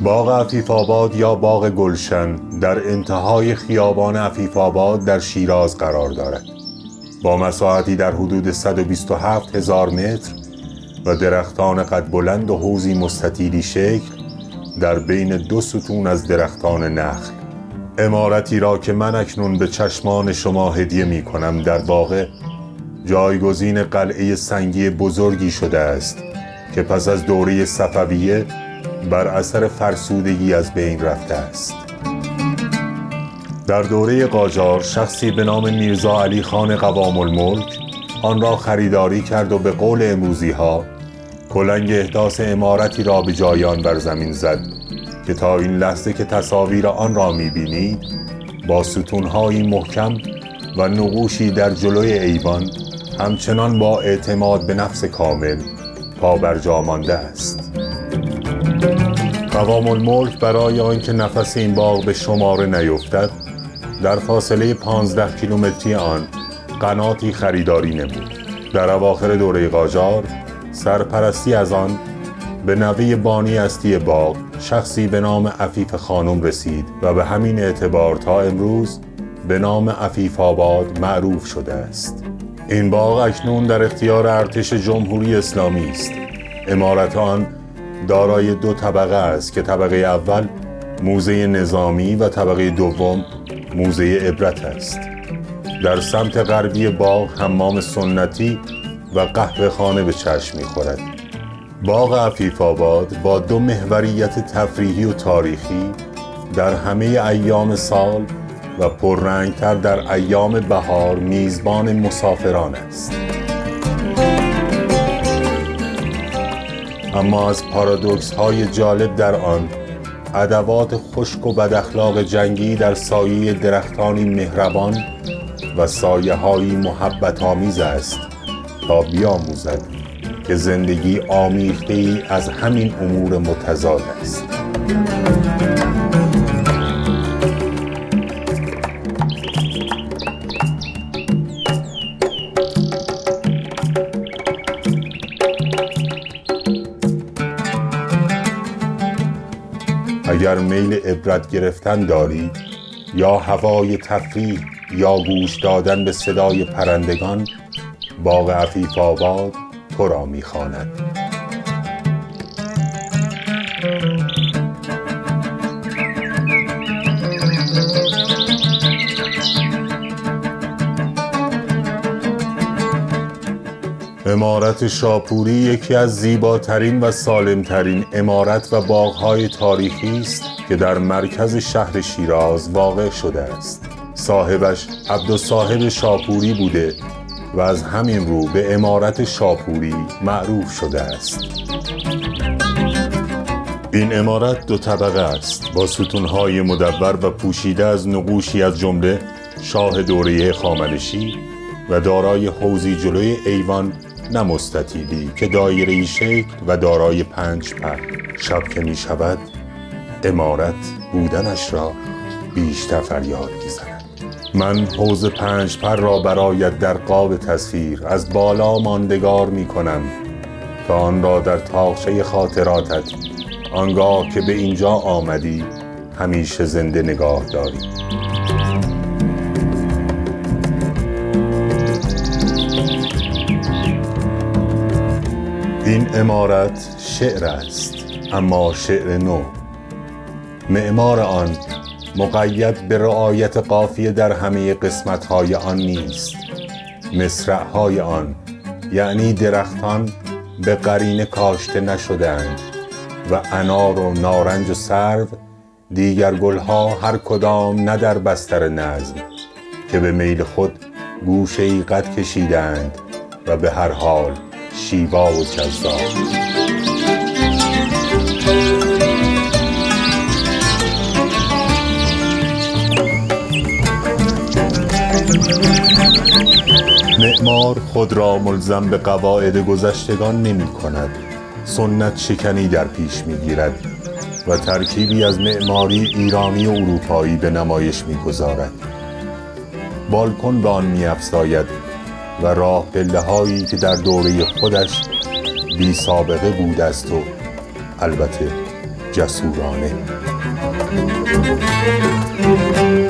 باغ عفیف‌آباد یا باغ گلشن در انتهای خیابان عفیف‌آباد در شیراز قرار دارد. با مساحتی در حدود 127,000 متر و درختان قد بلند و حوضی مستطیلی شکل در بین دو ستون از درختان نخل. عمارتی را که من اکنون به چشمان شما هدیه می کنم در واقع جایگزین قلعه سنگی بزرگی شده است که پس از دوره صفویه بر اثر فرسودگی از بین رفته است. در دوره قاجار شخصی به نام میرزا علی خان قوام الملک آن را خریداری کرد و به قول امروزی ها کلنگ احداث عمارتی را به جای آن بر زمین زد که تا این لحظه که تصاویر آن را می‌بینید با ستون‌های محکم و نقوشی در جلوی ایوان همچنان با اعتماد به نفس کامل پابرجا مانده است. قوام الملک برای آنکه نفس این باغ به شماره نیفتد در فاصله 15 کیلومتری آن قناتی خریداری نمود. در اواخر دوره قاجار سرپرستی از آن به نوه بانی اصلی باغ شخصی به نام عفیف خانم رسید و به همین اعتبار تا امروز به نام عفیف‌آباد معروف شده است. این باغ اکنون در اختیار ارتش جمهوری اسلامی است. عمارت آن دارای دو طبقه است که طبقه اول موزه نظامی و طبقه دوم موزه عبرت است. در سمت غربی باغ حمام سنتی و قهوه خانه به چشم می‌خورد. باغ عفیف‌آباد با دو محوریت تفریحی و تاریخی در همه ایام سال و پررنگتر در ایام بهار میزبان مسافران است. اما از پارادوکس های جالب در آن ادوات خشک و بداخلاق جنگی در سایه درختانی مهربان و سایه هایی محبت آمیز است تا بیاموزد که زندگی آمیخته ای از همین امور متضاد است. اگر میل عبرت گرفتن داری یا هوای تفریح یا گوش دادن به صدای پرندگان، باغ عفیف‌آباد تو را می‌خواند. عمارت شاپوری یکی از زیباترین و سالمترین عمارت و باغ‌های تاریخی است که در مرکز شهر شیراز واقع شده است. صاحبش عبدالصاحب شاپوری بوده و از همین رو به عمارت شاپوری معروف شده است. این عمارت دو طبقه است با ستون‌های مدور و پوشیده از نقوشی از جمله شاه دوره هخامنشی و دارای حوضی جلوی ایوان نه مستطیلی که دایره‌ای شکل و دارای 5 پر. شب که می شود عمارت بودنش را بیشتر فریاد می‌زند. من حوض 5 پر را برایت در قاب تصویر از بالا ماندگار می کنم تا آن را در طاقچه خاطراتت آنگاه که به اینجا آمدی همیشه زنده نگاه داری. این عمارت شعر است، اما شعر نو. معمار آن مقید به رعایت قافیه در همه قسمت‌های آن نیست. مصرع‌های آن یعنی درختان به قرینه کاشته نشده‌اند و انار و نارنج و سرو دیگر گلها هر کدام نه در بستر نظم که به میل خود گوشه‌ای قد کشیدند و به هر حال شیوا و جذاب. معمار خود را ملزم به قواعد گذشتگان نمی کند. سنت شکنی در پیش می گیرد و ترکیبی از معماری ایرانی و اروپایی به نمایش می گذارد. بالکن به آن می افزاید و راه پله هایی که در دوره خودش بی سابقه بوده است و البته جسورانه.